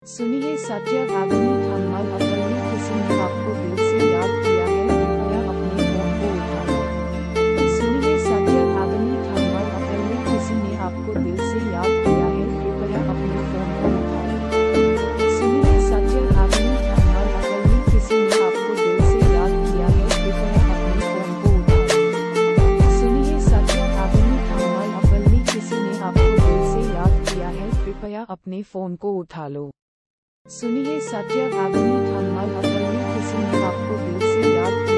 सुनिए सत्य अग्नि थर्मल अग्नि किसी ने आपको दिल से याद किया है, कृपया अपने फोन को उठा लो। सुनिए सत्य अग्नि थर्मल अग्नि किसी ने आपको दिल से याद किया है, कृपया अपने फोन को उठा लो। सुनिए सत्य अग्नि थर्मल अग्नि किसी ने आपको दिल से याद किया है, कृपया अपने फोन को उठा लो। सुनिए सत्य अग्नि थर्मल अग्नि किसी ने आपको दिल से याद किया है, कृपया अपने फोन को उठा लो। सुनिए सत्य अग्नि थर्मल अग्नि किसी ने आपको दिल से याद किया